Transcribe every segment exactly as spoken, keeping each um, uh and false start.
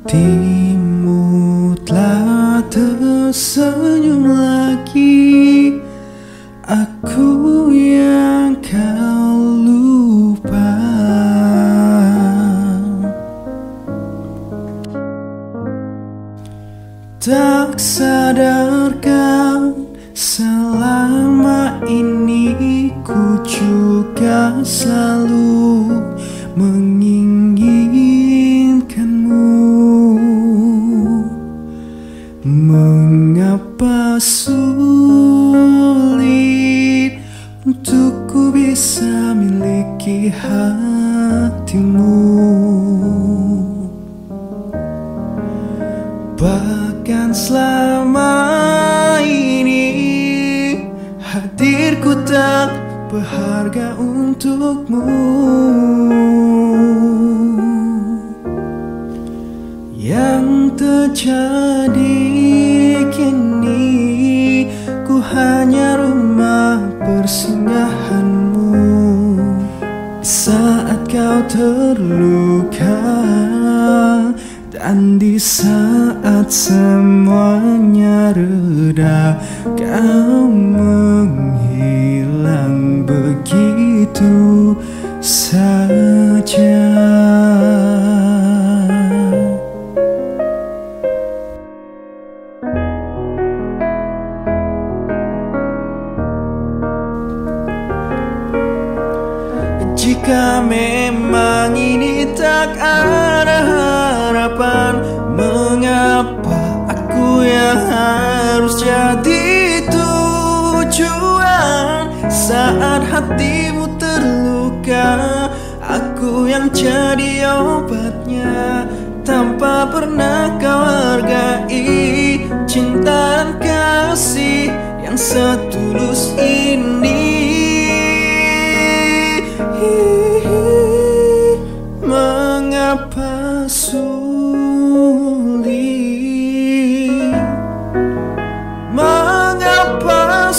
Hatimu telah tersenyum lagi, aku yang kau lupa. Tak sadarkan selama ini ku juga selalu menginginkanmu. Mengapa sulit untukku bisa miliki hatimu? Bahkan selama ini hadirku tak berharga untukmu. Yang terjadi kini, ku hanya rumah persinggahanmu. Saat kau terluka dan di saat semuanya reda, kau menghilang begitu saja. Jika memang ini tak ada harapan, mengapa aku yang harus jadi tujuan? Saat hatimu terluka, aku yang jadi obatnya. Tanpa pernah kau hargai cinta dan kasih yang setulus ini. Mengapa sulit, mengapa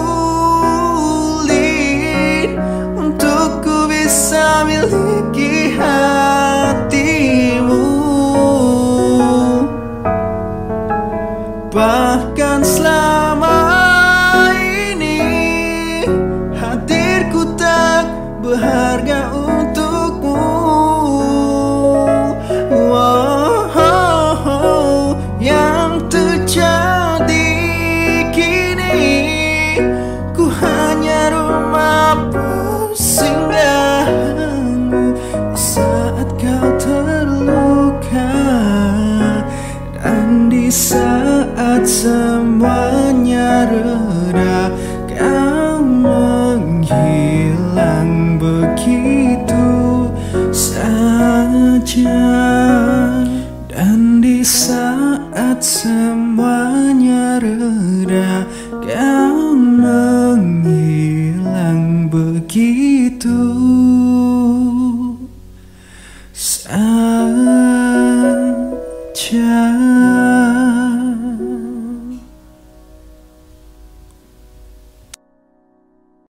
sulit untukku bisa miliki hatimu? Bahkan selama ini hadirku tak berharga untukmu. Wow, yang terjadi kini, ku hanya rumah persinggahanmu. Saat kau terluka dan di saat semuanya reda, kau menghilang begitu saja. Dan di saat semuanya reda, kau menghilang begitu saja.